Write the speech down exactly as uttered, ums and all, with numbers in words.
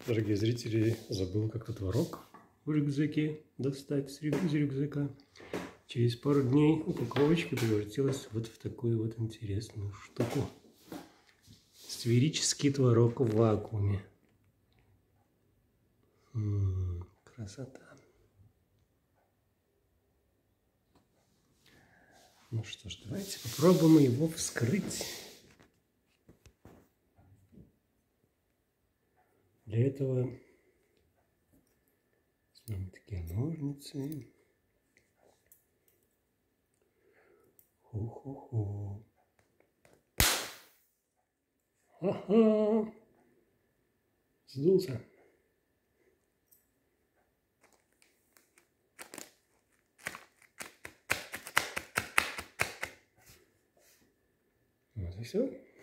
Дорогие зрители, забыл как-то творог в рюкзаке достать с рю- из рюкзака. Через пару дней упаковочка превратилась вот в такую вот интересную штуку. Сферический творог в вакууме. М-м, красота. Ну что ж, давайте попробуем его вскрыть. Для этого возьмем такие ножницы. Ху-ху-ху. Ага! Сдулся. Вот и все.